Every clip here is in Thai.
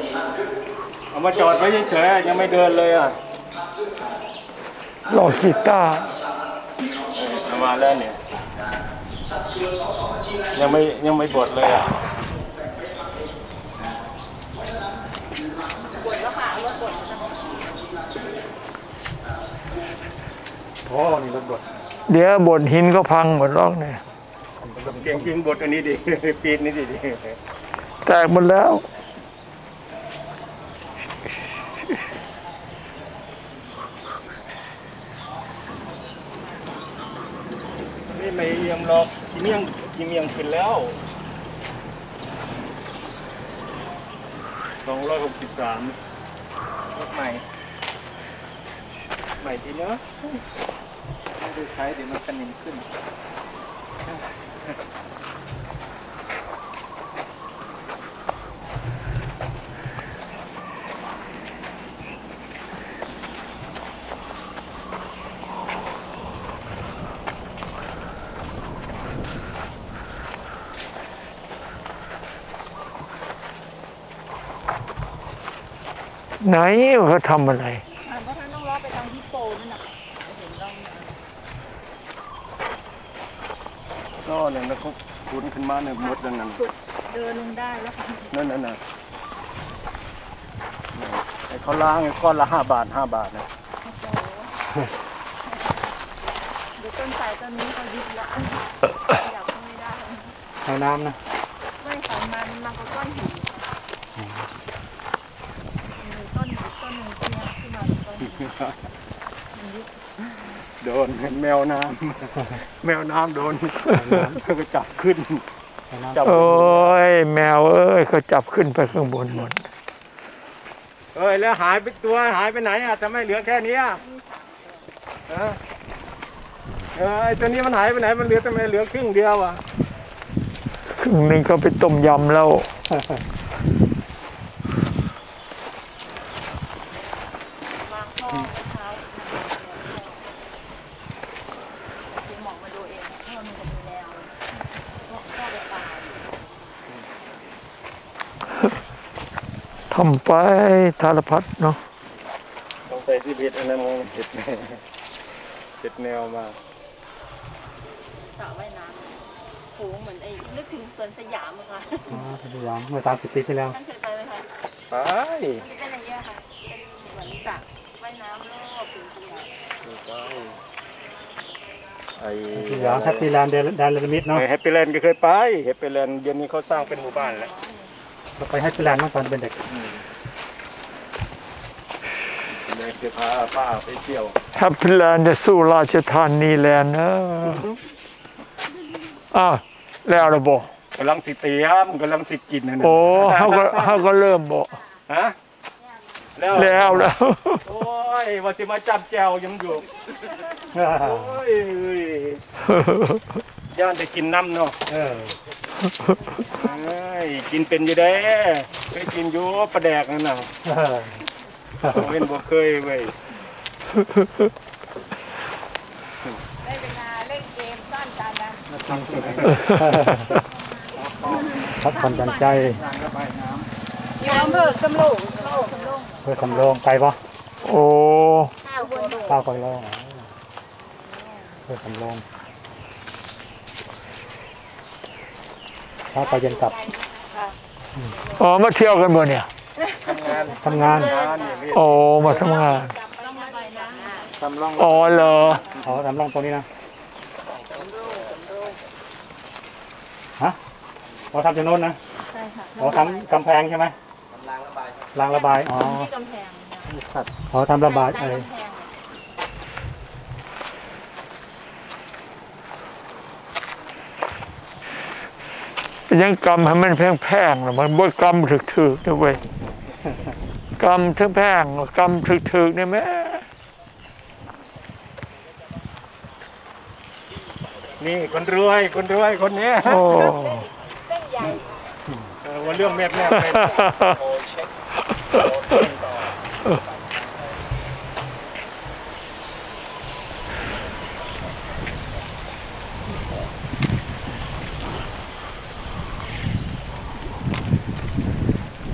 เอามาจอดไว้เฉยๆยังไม่เดินเลยอ่ะรอกีตาร์มาแล้วเนี่ยยังไม่บดเลยอ่ะบดแล้วค่ะรถบดพ่อนี่รถบดเดี๋ยวบดหินก็พังหมดรอกเนี่ยเก่งจริงบดอันนี้ดิปีนนี่ดิแตกหมดแล้วนี่ไม่ยังรอกินยังขึ้นแล้ว263รถใหม่ทีเนาะไม่ได้ใช้เดี๋ยวมันสนิมขึ้นไหนเขาทำอะไรเพราะท่านต้องล้อไปทางฮิปโปนั่นน่ะเห็นร่องก็เนี่ยนะเขาขุนขึ้นมาเนี่ยหมดแล้วนั่นเดินลงได้แล้วค่ะนั่นไอ้เขาล้างก้อนละ5 บาทนะเดี๋ยวต้นไทรต้นนี้เขายึดละอยากไม่ได้เอาน้ำนะไม่ของมันก็ก้อนหินต้นหนึ่งที่มาต้นโดนแมวน้ำโดนก็จับขึ้นโอ้ยแมวเอ้ยเขาจับขึ้นไปข้างบนหมดแล้วหายไปตัวหายไปไหนอ่ะทำไมเหลือแค่นี้ไอ้ตัวนี้มันหายไปไหนมันเหลือทำไมเหลือครึ่งเดียวอ่ะครึ่งหนึ่งเขาไปต้มยำแล้วทำไปธารพัดเนาะต้องใส่ที่ผิดอันนั้นมองผิดแนวมาสระว่ายน้ำโหเหมือนไอ้นึกถึงสวนสยามอะค่ะสยามเมื่อ30 ปีที่แล้วท่านเคยไปไหมคะไปมันเป็นอะไรเงี้ยค่ะเป็นเหมือนสระว่ายน้ำรอบสวนสยามสยามแฮปปี้แลนด์แดนละมิดเนาะแฮปปี้แลนด์ก็เคยไปแฮปปี้แลนด์เดี๋ยวนี้เขาสร้างเป็นหมู่บ้านแล้วเราไปแฮปปี้แลนด์เมื่อตอนเป็นเด็กเดี๋ยวพาป้าไปเที่ยวแฮปปี้แลนด์จะสู้ราชธานีแลนด์แล้วระบบกำลังสิเตียมกำลังสิกินโอ้เขาก็เริ่มบอกฮะแล้วโอ้ยว่าสิมาจับแจวยังอยู่โอ้ยย่านได้กินน้ำเนาะกินเป็นอยู่ได้เคยกินอยู่ปลาแดกนั่นน่ะเว้นบ่เคยเว้ยได้เวลาเล่นเกมซ่อนตาดำพักผ่อนกันใจอยู่อำเภอสำโรงเพื่อสำโรงไปปะโอ้ข้าวคนโรงเพื่อสำโรงถ้าไปเย็นกลับมาเที่ยวกันบ่เนี่ยทำงานมาทำงานสำโรงเหรอสำโรงตรงนี้นะฮะทำจากโน้นนะใช่ค่ะทำกำแพงใช่ไหมรางระบายที่กำแพงทำระบายอะไรยังกำให้มันแพงๆหรอมันบ่กำถึกๆนะเว้ยกำทั้งแพงกำถึกๆเนี่ยแม่นี่คนรวยคนนี้เส้นใหญ่ว่าเรื่องแม่ไป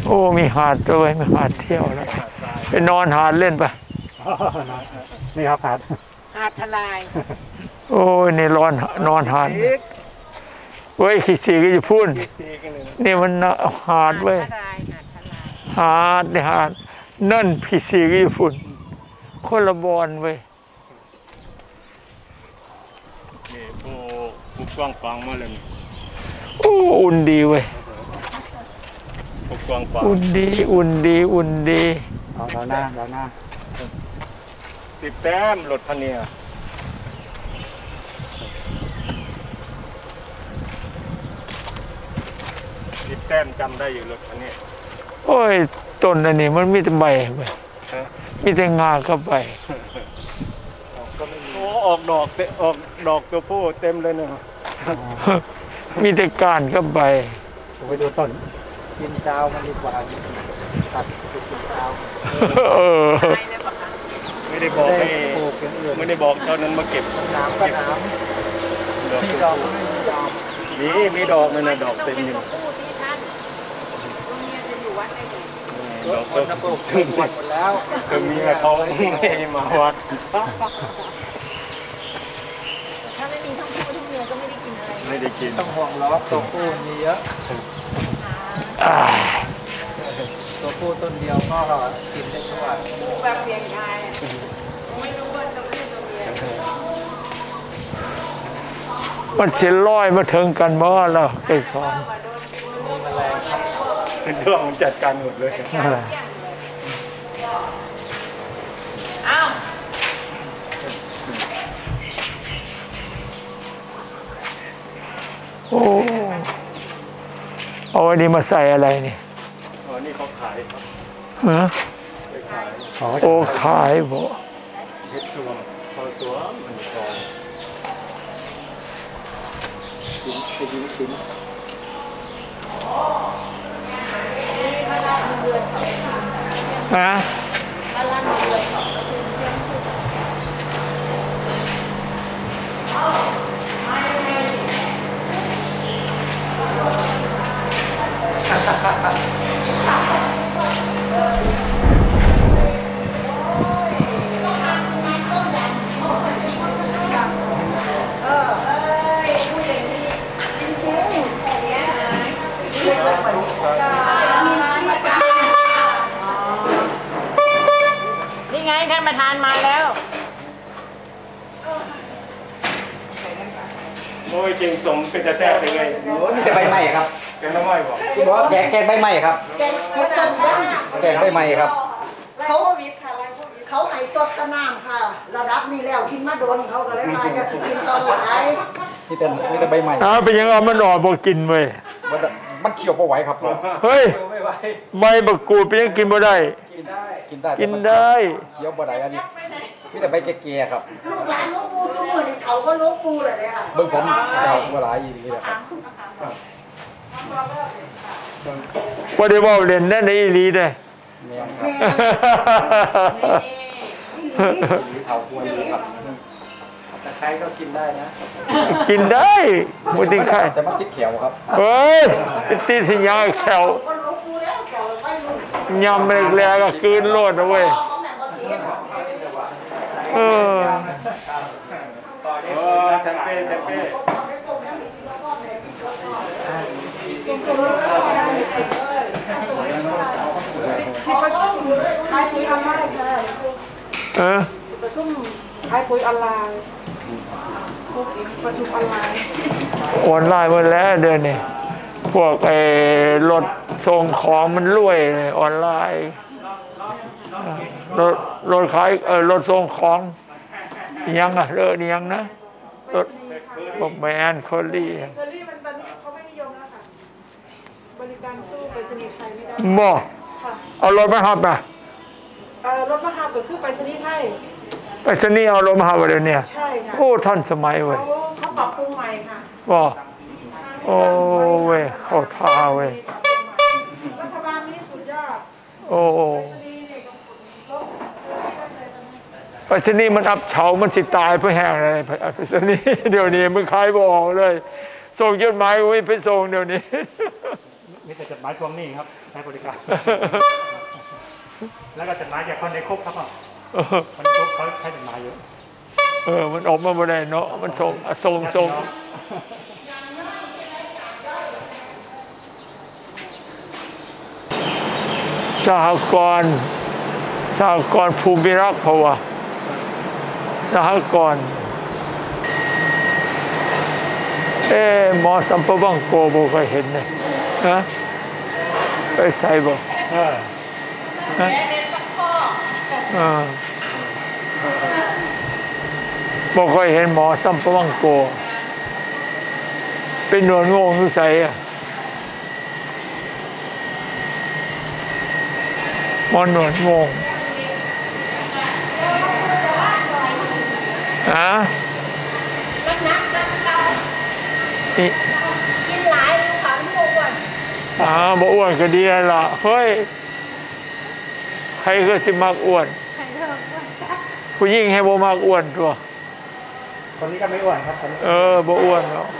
โอ้มีหาดด้วยมีหาดเที่ยวแล้วไปนอนหาดเล่นไปนี่ครับหาดหาดทลายโอ้ยนี่ร้อนนอนหาดเว้ยขี้สีก็จะพูดนี่มันหาดเว้ยทลายหาดทลายหาดนี่หาดนั่นขี้สีก็จะพูดคนละบอนเว้ยนี่ผู้กว้างขวางมาเลยโอ้อุ่นดีเว้ยผู้กว้างขวางอุ่นดีอุ่นดีอุ่นดีเราหน้าติดแต้มรถพเนียติดแต้มจำได้อยู่รถพเนียโอ้ยต้นอันนี้มันมีแต่ใบเว้ยมีแต่งาก็ใบโอ้ออกดอกออกดอกตัวผู้เต็มเลยเนี่ยมีแต่ก้านก็ใบไปดูต้นกินเจ้ามันดีกว่าตัดกินเจ้าเออตายเลยปะคะไม่ได้บอกให้ไม่ได้บอกเท่านั้นมาเก็บน้ำก็น้ำมีดอกมีดอกนั่นนะดอกเต็มอยู่ต้องเป็นตัวผู้ที่ท่านตัวเมียจะอยู่วัดได้ไงดอกตัวผู้หมดแล้วตัวเมียเขาไม่มาวัดถ้าไม่มีทั้งผู้ทั้งเมียก็ไม่ได้กินอะไรไม่ได้กินต้องห่วงล้อตัวผู้มีเยอะอ่าตัวผู้ต้นเดียวก็กินได้ทั่วผู้แบบเพียงกายไม่รู้ว่าจะเป็นตัวเมียมันเสียลอยมาถึงกันบ่แล้วไปสอนมีแมลงครับเป็นเรื่องจัดการหมดเลยอ้าวโอ้เอาอันนี้มาใส่อะไรนี่อ๋อนี่เขาขายครับฮะไปขายโอ้ขายบ่เฮ็ดตัวพอตัวมันพอกินฮะนี่ไงท่านประธานมาแล้วโอ้ยจริงสมเป็นจะแท้ไปเลยโอ้มีแต่ใบไม้ครับแกน้ำไม้บอกคุณบอกว่าแกงใบไม้ครับแกงเขียวต้มยแกงใบไม้ครับำเขาให้สดกระน้ำค่ะ ระดับนี้แล้วกินมาโดนเขาก็เลยมาจะกินตอนหลายมีแต่ใบไม้อ้าวเป็นยังเอามันออกบ่กินเว้ยมันเขียวพอไหวครับเฮ้ยใบบักกูดเป็นยังกินบ่ได้กินได้กินได้เขียวบ่ได้อันนี้มีแต่ใบแก่ๆครับลูกหลานลูกปูสมือนี่เขาก็ลูกปูเลยเลยค่ะเบิ่งผมเดาเวลาอีกนี่แหละครับบ่ได้เว้าเล่นแน่ในอีหลีเด้แม่นคแม่รับนี่เถาควรครับแต่ใครก็กินได้นะกินได้บ่ติใครแต่มันติดเขียวครับเฮ้ยเป็นตีสิยาแขวก็ลูกปูแล้วเขาไม่ลูกยำแรกๆก็กลืนโลดนะเว้ยเขาแม่ก็เสียเออโอ้แชมเปญแชมเปญสิประชุมขายปุ๋ยออนไลน์ค่ะเออสิประชุมขายปุ๋ยออนไลน์พวกอีกประชุมออนไลน์ออนไลน์หมดแล้วเดี๋ยวนี้พวกไอ้รถส่งของมันรวยเลยออนไลน์รถขายรถส่งของยังอ่ะเลิกยังนะรถบอกแมนคอรี่เคอรี่มันตอนนี้เขาไม่นิยมแล้วค่ะ บริการสู้ไปรษณีย์ไทยไม่ได้บ่ค่ะเอารถมาหับนะรถมหาก็คือไปรษณีย์ไทยไปสนี่เอารถมาหับเดี๋ยวนี้ใช่ค่ะโอ้ทันสมัยเว้ยเขาปรับปรุงใหม่ค่ะบ่โอ้เว้ยเข้าท่าเว้ยรัฐบาลนี้สุดยอดโอ้ไปรษณีย์เนี่ยก็ลบไปสนี่มันอับเฉามันสิตายเพื่อแห้งอะไรไปสนี่เดี๋ยวนี้มึงขายบ่ออกเลยส่งจดหมายไว้ไปส่งเดี๋ยวนี้มีแต่จดหมายทวงหนี้ครับใช้บริการ แล้วก็จดหมายจากคนในคุกครับคนในคุกเขาใช้จดหมายอยู่มันออกมาบ่ได้เนาะมันส่งสหกรณ์ภูมิรักษ์เพราะว่าสหกรณ์หมอสัมปวังโกบ่เคยเห็นเลยนะไปใส่บ่บ่เคยเห็นหมอสัมปวังโกเป็นหนวดงงอยู่ใส่หมอหนวดงงกินหลายค่ะมันบ่อ้วนบ่อ้วนก็ดีล่ะเฮ้ยใครก็สิมักอ้วนผู้หญิงให้บ่มักอ้วนตัวคนนี้ก็ไม่อ้วนครับบ่อ้วนเนาะ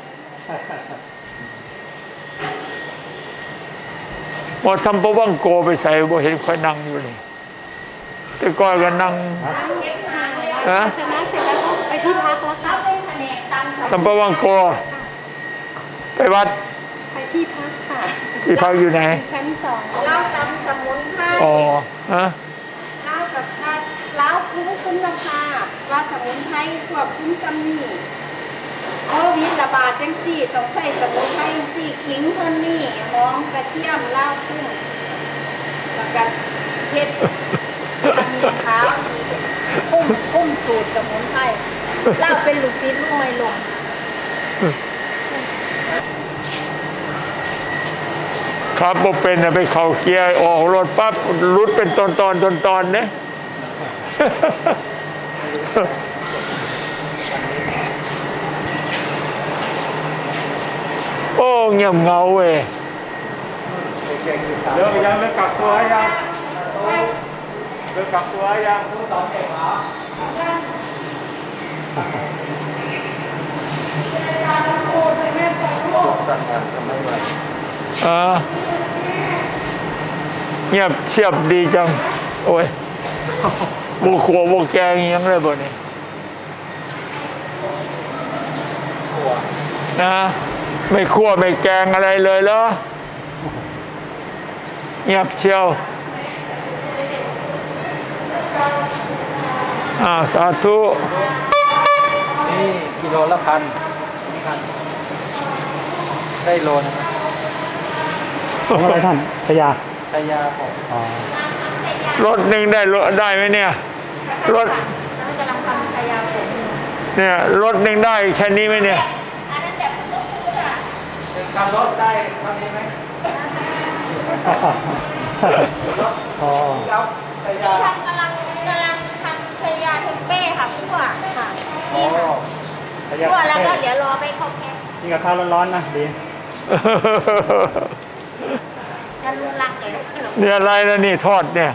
หมอสัมปวังโกไปใส่บ่เห็นค่อยนั่งอยู่นี่แต่ก่อนก็นั่งชนะเสร็จแล้วก็ไปที่พักแล้วค่ะสัมปวังโกไปวัดไปที่พักค่ะที่พักอยู่ไหนชั้น2เล่าตำสมุนไพรเล่ากับเล่าคุ้มราคาว่าสมุนไพรควบคุมซ้ำนี่โควิดระบาดจังซี่ต้องใส่สมุนไพรจังซี่ขิงเพิ่นนี่หอมกระเทียมเหล้ากุ้งแล้วก็เฮ็ดมีขาวกุ้งสูตรสมุนไพรเหล้าเป็นลูกศิษย์ลูกไม่ลงครับบ่เป็นไปเข้าเกียร์ออกรถปั๊บรุดเป็นตอนเนี่ยโอ้เงียบเงาเว้ยเลิกกลับตัวยังเลิกกลับตัวยังทุกสองเองเหรอเงียบเชียบดีจังโอ้ยบุกขัวบุกแกงยังเลยบ่นี่นะไม่ขัวไม่แกงอะไรเลยเหรอเงียบเชียวสาธุนี่กิโลละ1,000ได้โลนะครับอะไรท่านชยาผมรถหนึ่งได้ไหมเนี่ยรถกำลังทำชายาผมเนี่ยรถหนึ่งได้แค่นี้ไหมเนี่ยขับรถได้เท่านี้ไหมกำลังทำชายาเทมเป้ค่ะคั่วค่ะนี่ค่ะคั่วแล้วก็เดี๋ยวรอไปเข้าแก๊สนี่กับข้าวร้อนๆนะดีจะลุงลังเลยเนี่ยอะไรนะนี่ทอดเนี่ย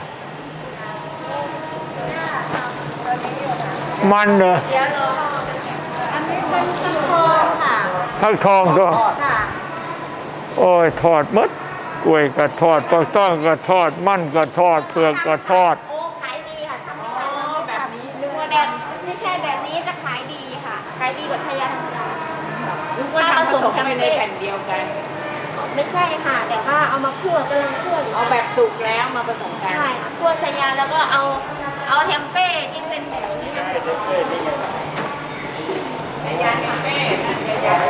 มันเหรอเดี๋ยวรออันนี้เป็นฟักทองค่ะฟักทองก็โอ้ยทอดมัดกล้วยก็ทอดปลาต้องก็ทอดมันก็ทอดเผือกก็ทอดโอ้ขายดีค่ะทำแบบนี้แบบไม่ใช่แบบนี้จะขายดีค่ะขายดีกว่าชายาธรรมดาถ้าผสมกันในแผ่นเดียวกันไม่ใช่ค่ะแต่ว่าเอามาคั่วกำลังคั่วอยู่เอาแบบสุกแล้วมาผสมกันใช่คั่วชายาแล้วก็เอาเทมเป้ที่เป็นแบบนี้ชายาเทมเป้ชายา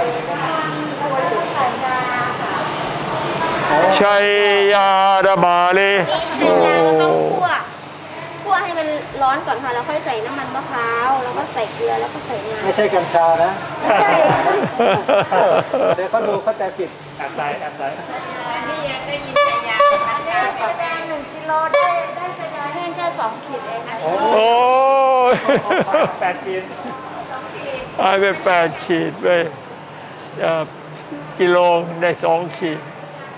ชัยยาดาบาลีโอ้ต้องคั่วให้มันร้อนก่อนค่ะแล้วค่อยใส่น้ำมันมะพร้าวแล้วก็ใส่เกลือแล้วก็ใส่งาไม่ใช่กัญชานะใช่เดี๋ยวเขาดูเข้าใจผิดแอบใส่นี่ยังได้ยินชายา1 กิโลได้ชายาแห้งแค่2 ขีดเองนะโอ้ย 8 ขีดหายไป8 ขีดไปกิโลได้2 ขีด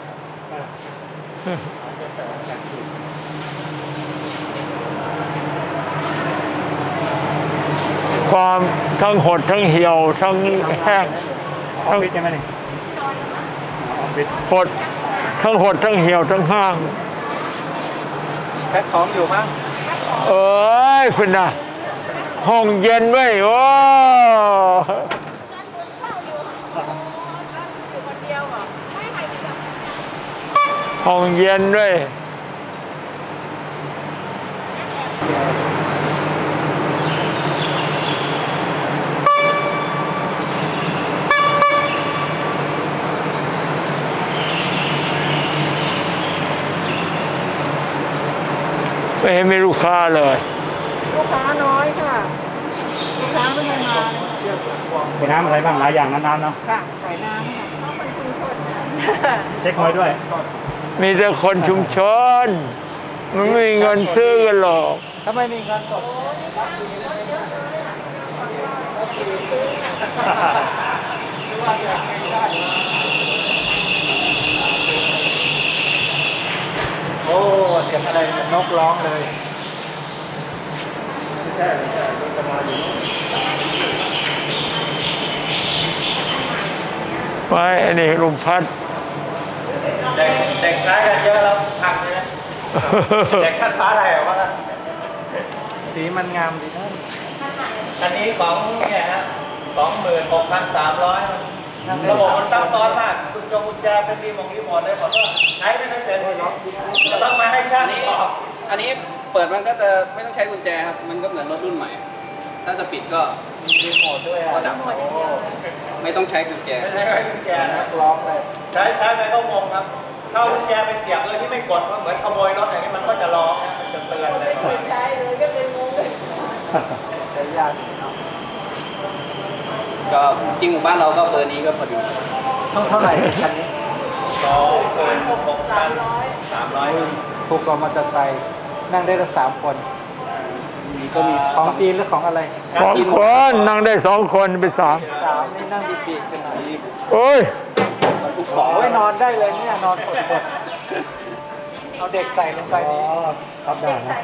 ความทั้งหดทั้งเหี่ยวทั้งแห้งทั้งฟิตใช่ไหมนี่หดทั้งหดทั้งเหี่ยวทั้งห้างแพ็คของอยู่มั้งเอ้ยคุณน่ะห้องเย็นไว้โอ้ห้องเย็นด้วยไม่เห็นมีลูกค้าเลยลูกค้าน้อยค่ะลูกค้าไม่ค่อยมาเลยเป็นน้ำอะไรบ้างหลายอย่างน้ำเนาะค่ะใส่น้ำค่ะเพราะคนชุมชนเช็คหอยด้วยมีแต่คนชุมชนมันไม่มีเงินซื้อกันหรอกถ้าไม่มีเงินสดโอ้เสียงอะไรนกร้องเลยไว้อันนี้ลมพัดเด็กใช้กันเยอะแล้วพังเลยนะเด็กขั้นฟ้าไทยเหรอวะสีมันงามดีนะอันนี้ของเนี่ยฮะ26,300ระบบมันซับซ้อนมากกุญแจเป็นรีโมทเลยผมก็ใช้ไม่ค่อยเป็นเลยจะต้องมาให้ช่างออกอันนี้เปิดมันก็จะไม่ต้องใช้กุญแจครับ มันก็เหมือนรถรุ่นใหม่ ถ้าจะปิดก็มีรีโมทด้วยอ่ะก็ดับไม่ต้องใช้กุญแจไม่ใช้กุญแจนะร้องเลยใช้ไปก็งงครับเข้ากุญแจไปเสียบเลยที่ไม่กดเหมือนขโมยรถอย่างนี้มันก็จะร้องมันจะเตือนอะไรประมาณนี้ใช้เลยก็เลยงงเลยใช้ยากก็จริงหมู่บ้านเราก็เบอร์นี้ก็พอดีเท่าไหร่คันนี้26,300ถูกกว่ามอเตอร์ไซค์นั่งได้ละ3 คนมีก็มีของจีนหรือของอะไร 2 คนนั่งได้2 คนเป็น3 3นี่นั่งดีๆกันหน่อยโอ้ยโอ้ยนอนได้เลยเนี่ยนอนสดๆเอาเด็กใส่ลงไปนี่ครับได้นะ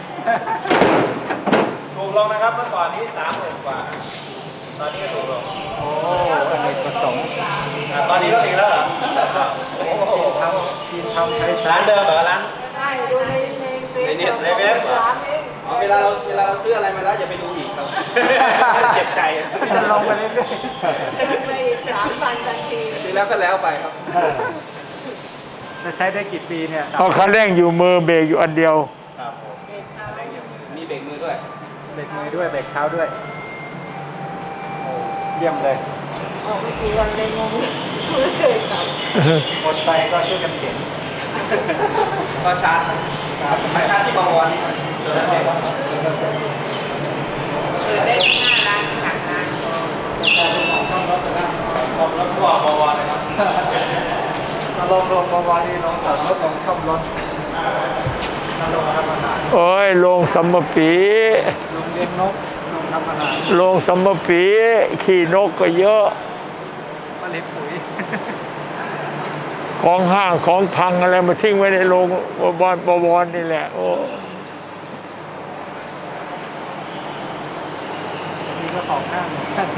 ถูกลงนะครับเมื่อก่อนนี้30,000 กว่าตอนนี้ก็ถูกลงโอ้อเนกประสงค์ตอนนี้ก็ดีแล้วเหรอโอ้โหจีนทำใช้ร้านเดิมเหรอร้านได้ดูในเว็บในเว็บร้านเองเวลาเราซื้ออะไรมาแล้วอย่าไปดูอีกครับเจ็บใจจะลงไปเรื่อยไป3,000ทันทีซื้อแล้วก็แล้วไปครับๆจะใช้ได้กี่ปีเนี่ยเอาคันเร่งอยู่มือเบรกอยู่อันเดียวครับมีเบรกมือด้วยเบรกมือด้วยเบรกเท้าด้วยโอ้เยี่ยมเลยออกไม่กี่วันเลยงงไม่เคยทำหมดไปก็ช่วยกันเข็นก็ชาร์จมาชาร์จที่บวรนี่โซลาร์เซลล์ได้5 ล้านหลักนะผมรถพ่วงบวรเลยครับลงบวรนี่ลงจอดรถลงช่องรถลงทำอาหารโอ้ยลงสัมมปีลงเลี้ยงนกลงทำอาหารลงสัมมปีขี่นกก็เยอะผลิตปุ๋ยของห้างของพังอะไรมาทิ้งไว้ในโรงบวรนี่แหละโอ้นี่ก็ของห้างเหมือนกัน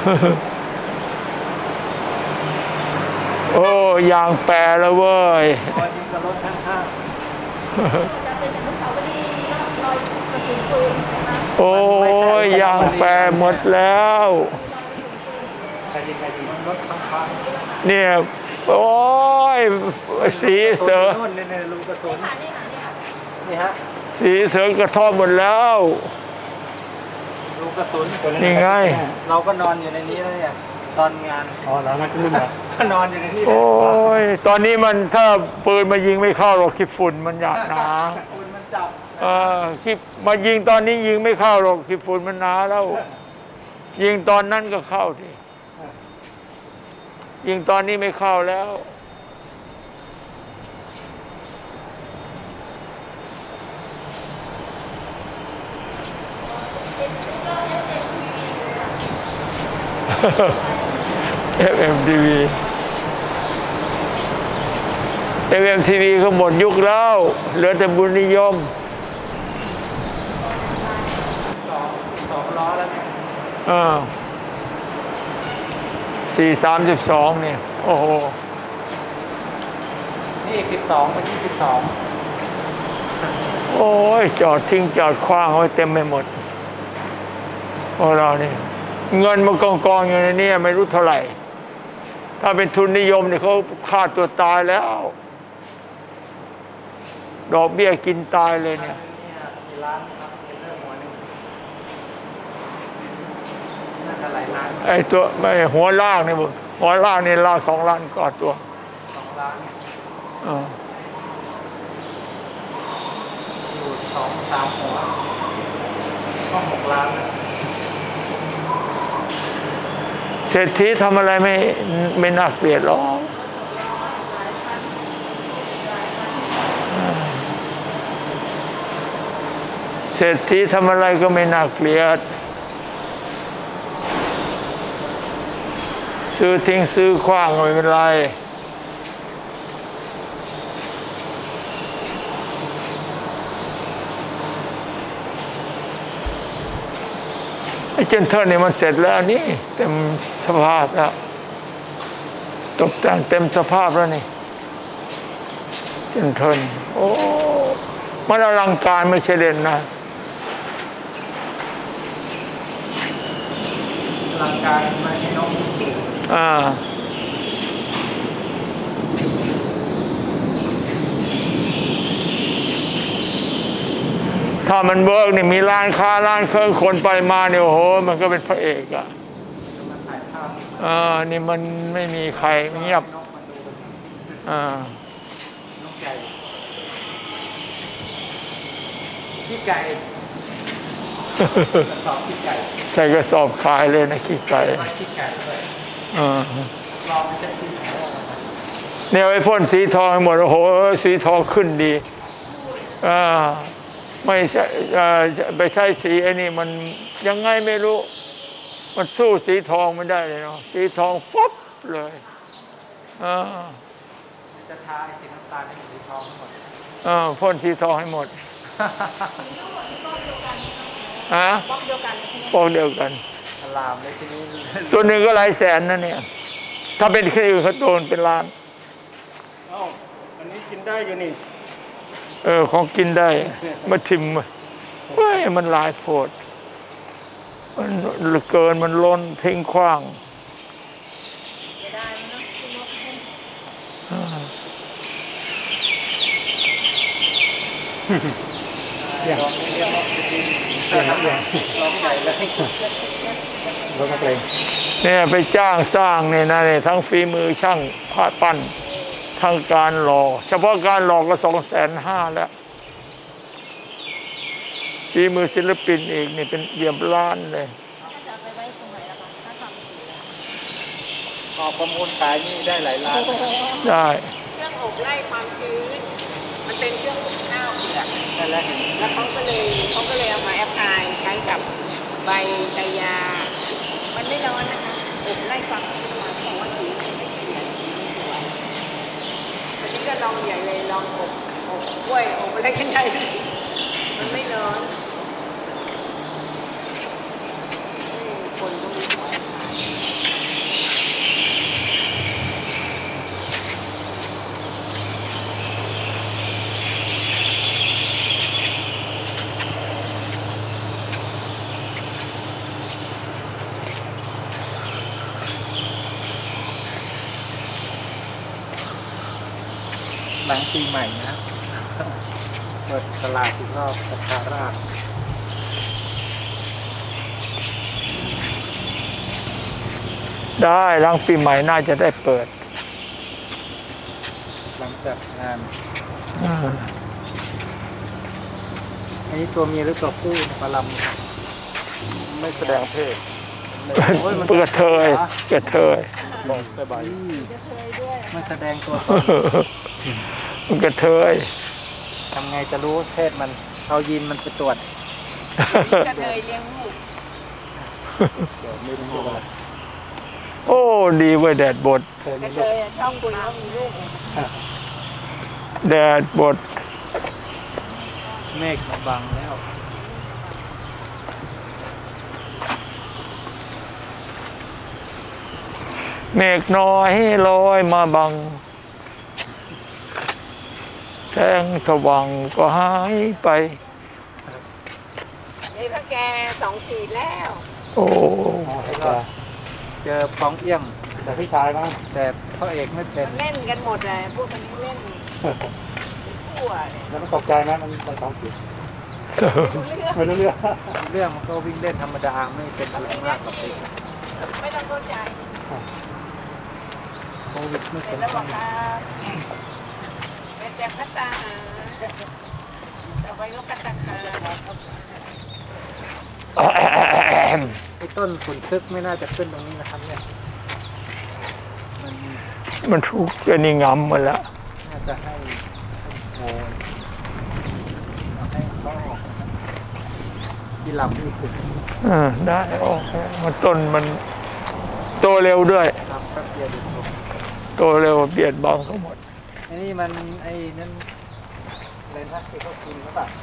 โอ้ยางแปรแล้วเว้ยพอยิงกับรถข้างจะเป็นอนุสาวรีย์รอยกระสุนปืนนะคะโอ้ยยางแปรหมดแล้วๆใครยิงมันรถข้างเนี่ยโอ้ยสีเสือนู่นเนี่ยลูกกระสุนนี่ฮะสีเสือกระทบหมดแล้วลูกกระสุนนี่ไงเราก็นอนอยู่ในนี้แล้วเนี่ยตอนงานอ๋อแล้วงั้นก็รุ่นเหรอนอนอยู่ในนี้โอ้ยตอนนี้มันถ้าปืนมายิงไม่เข้าหรอกขี้ฝุ่นมันหนาหนาคุณมันจับขี้มายิงตอนนี้ยิงไม่เข้าหรอกขี้ฝุ่นมันหนาแล้ว ยิงตอนนั้นก็เข้าทียิงตอนนี้ไม่เข้าแล้ว FMTV FMTV เขาหมดยุคแล้ว เหลือแต่บุญนิยมสองล้อแล้วเนี่ย 432เนี่ยโอ้โหที่12ไปที่12 โอ้ยจอดทิ้งจอดขว้างไว้เต็มไปหมดพวกเรานี่เงินมากองอยู่ในนี้ไม่รู้เท่าไหร่ถ้าเป็นทุนนิยมเนี่ยเขาฆ่าตัวตายแล้วดอกเบี้ยกินตายเลยเนี่ยมีร้านครับเป็นเรื่องหัวนึงน่าจะหลายล้านไอ้ตัวไม่หัวล่างนี่บุหัวล่างนี่ล่า2 ล้านกว่าตัว 2 ล้านอยู่2-3 หัวก็6 ล้านเศรษฐีทำอะไรไม่น่าเกลียดหรอกเศรษฐีทำอะไรก็ไม่น่าเกลียดซื้อทิ้งซื้อขว้างไม่เป็นไรไอ้เจนเทอร์นี่มันเสร็จแล้วนี่เต็มสภาพแล้วตกแต่งเต็มสภาพแล้วนี่เจนเทอร์โอ้มันอลังการไม่ใช่เด่นนะอลังการไม่ให้น้องถ้ามันเวิร์กนี่มีร้านค้าร้านเครื่องคนไปมาเนี่ยโอ้โหมันก็เป็นพระเอกอะนี่มันไม่มีใครเงียบขี้ไก่สอบขี้ไก่ใส่กระสอบขายเลยนะขี้ไก่ขี้ไก่ด้วยลองไม่ใช่ขี้ไก่เนี่ยไอ้พ่นสีทองหมดโอ้โหสีทองขึ้นดีไม่ใช่ไปใช้สีไอ้นี่มันยังไงไม่รู้มันสู้สีทองไม่ได้เลยเนาะสีทองฟุบเลยจะทาสีน้ำตาลให้สีทองหมดพ่นสีทองให้หมดปอกเดียวกันลามเลยทีนี้ตัวหนึ่งก็หลายแสนนะเนี่ยถ้าเป็นที่อื่นเขาโดนเป็นล้านอันนี้กินได้อยู่นี่ของกินได้มาทิมเฮ้ยมันหลายโพดมันเกินมันล้นทิ้งขว้างอย่างร้องใหญ่เลยร้องเพลงเนี่ยไปจ้างสร้างเนี่ยนะเนี่ยทั้งฝีมือช่างผ้าปั้นทั้งการหล่อเฉพาะการหล่อก็250,000แล้วฝีมือศิลปินอีกนี่เป็นเยี่ยมล้านเลยพอประมูลขายนี่ได้หลายล้านได้เครื่องอบไล่ความชื้นมันเป็นเครื่องอบข้าวเปลือกแล้วเขาก็เลยเอามาแอพพลายใช้กับใบชายามันไม่ร้อนนะคะอบไล่ความชื้นมาเพราะว่าผิวไม่เปลี่ยนอันนี้ก็ลองใหญ่เลยลองอบกล้วยอบอะไรกันได้มันไม่ร้อนคนก็มีขอแอพพลายหลังปีใหม่นะเปิดตลาดอีกรอบสัปดาห์แรกได้หลังปีใหม่น่าจะได้เปิดหลังจากงานอันนี้ตัวเมียหรือตัวผู้ปลาลำไม่แสดงเพศกระเทยบอกสบายไม่แสดงตัวมันกระเทยทำไงจะรู้เพศมันเอายีนมันไปตรวจกระเทยเลี้ยงลูกไม่รู้อะไรโอ้ดีเว้ยแดดบดกระเทยชอบคุยว่ามีลูกแดดบดเมฆมาบังแล้วเมฆน้อยลอยมาบังแสงสว่างก็หายไปนี่พระแก2 ขีดแล้วโอ้แล้วก็เจอปองเอี้ยงแต่พี่ชายบ้างแต่พ่อเอกไม่เป็นเล่นกันหมดเลยพวกคนนี้เล่นทั่วเลยแล้วมันตกใจไหมมัน2 ขีดไม่รู้เรื่องไม่รู้เรื่องเรื่องมันก็วิ่งเล่นธรรมดาไม่เป็นอะไรมากหรอกไม่ต้องเข้าใจโควิดไม่เสร็เป็จนแล้วบอกครับเป็นแต่พัตตาหารต่อไปก็พัตตาคารไอ้ต้นขุนซึกไม่น่าจะขึ้นตรงนี้นะครับเนี่ยมันมันถูกอันนี้งำหมดแล้วน่าจะให้โอ้ยเอาให้เขาออกที่ลำที่ขุดได้ออกมันต้นมันโตเร็วด้วยครับแป๊บเดียวดูโตเร็วเบียดบังทั้งหมดไอ้นี่มันไอ้นั่นอะไรนะที่เขากินหรือเปล่า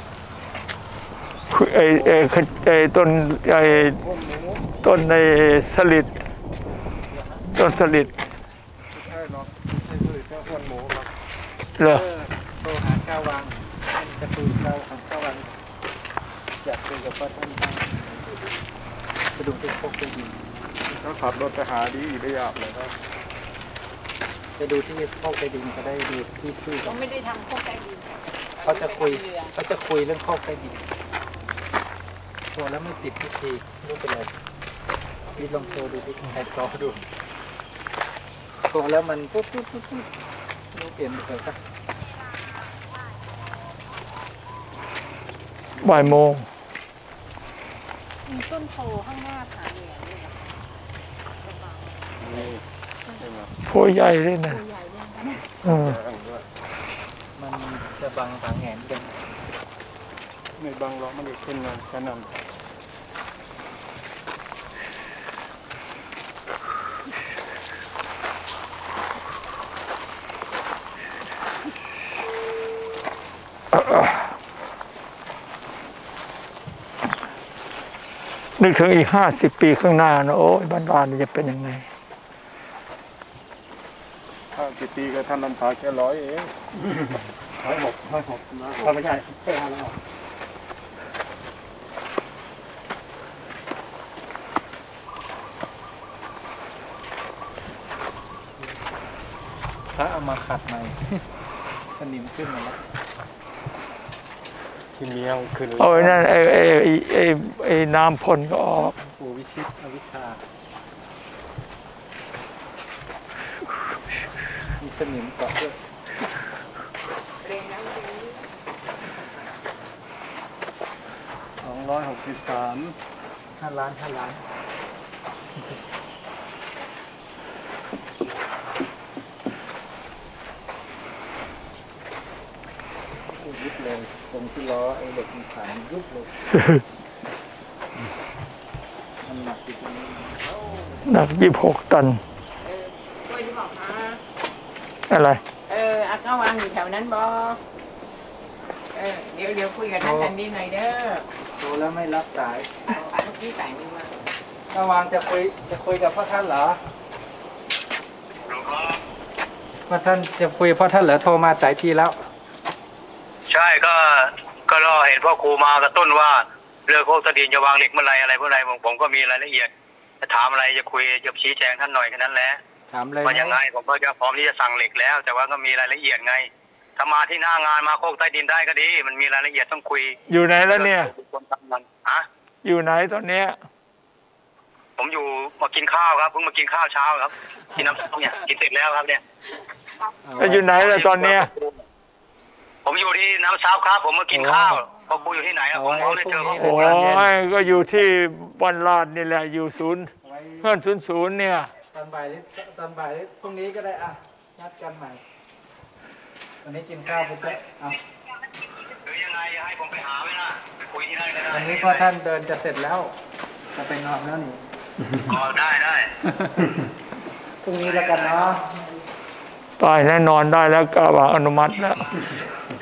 ไอ้ต้นไอ้ต้นในสลิดต้นสลิดใช่เนาะใช่เลยก็อ้วนหมูครับเหรอโตหาข้าววังเป็นกระตูนข้าวหาข้าววังอยากคุยกับพ่อท่านไปดูที่พวกเป็นดินเขาขับรถไปหาดีได้ยากเลยครับไปดูที่พวกเป็นดินจะได้ดูที่ชื่อก็ไม่ได้ทำพวกใต้ดินเขาจะคุยเรื่องข้อใต้ดินโทรแล้วไม่ติดทุกทีรู้เป็นไรพี่ลองโทรดูดิใครโทรดูโทรแล้วมันปุ๊บรู้เปลี่ยนไปเลยครับบ่ายโมงมีต้นโพข้างหน้าผาเหนียงเลยโพใหญ่เลยนะใหญ่เนี่ยนะมันจะบังหางแหนกันไม่บางหรอกมันจะขึ้นมาแค่นั้นนึกถึงอีก50 ปีข้างหน้านะโอ้ยบ้านๆนี่จะเป็นยังไง 50 ปีก็ท่านนำพาแค่100เอง106ไม่ใช่แค่500 พระเอามาขัดใหม่ สนิมขึ้นมาแล้วที่เมียงขึ้นเอาไอ้นั่นไอ้น้ำพ่นก็ออกปู่วิชิตอวิชชามีสนิมเกาะด้วย 263 5 ล้านยุบเลยตรงที่ล้อไอ้เหล็กมันขาดยุบเลยมันหนักอยู่ตรงนี้หนัก26 ตันช่วยที่บอกนะอะไรอาก็วางอยู่แถวนั้นบอเดี๋ยวคุยกับท่านกันดีหน่อยเด้อโทรแล้วไม่รับสายเมื่อกี้สายไม่มาระวังจะคุยกับพ่อท่านเหรอพ่อท่านจะคุยกับพ่อท่านเหรอโทรมาหลายทีแล้วใช่ก็รอเห็นพ่อครูมากระตุ้นว่าเรือโคกตะดินจะวางเหล็กเมื่อไรอะไรเมื่อไรผมก็มีรายละเอียดจะถามอะไรจะคุยจะชี้แจงท่านหน่อยแค่นั้นแหละถามเลยว่ายังไงผมก็จะพร้อมที่จะสั่งเหล็กแล้ว แต่ว่าก็มีรายละเอียดไงถ้ามาที่หน้างานมาโคกใต้ดินได้ก็ดีมันมีรายละเอียดต้องคุยอยู่ไหนแล้วเนี่ยคนทำมันฮะอยู่ไหนตอนเนี้ยผมอยู่มากินข้าวครับเพิ่งมากินข้าวเช้าครับกินน้ำซุปเนี่ยกินเสร็จแล้วครับเนี่ยแล้วอยู่ไหนแล้วตอนเนี้ยผมอยู่ที่น้ำซับครับ ผมมากินข้าวพ่อครูอยู่ที่ไหนครับผมพร้อมได้เจอพ่อครูโอ้ยก็อยู่ที่บอนลาดนี่แหละอยู่เพื่อน00เนี่ยตอนบ่ายพรุ่งนี้ก็ได้อ่ะนัดกันใหม่วันนี้กินข้าวไปเถอะเอาหรือยังไงให้ผมไปหาไหมล่ะไปคุยที่นั่นก็ได้วันนี้พ่อท่านเดินจะเสร็จแล้วจะไปนอนแล้วนี่อ๋อได้พรุ่งนี้แล้วกันเนาะตายแน่นอนได้แล้วกะว่าอนุมัติแล้ว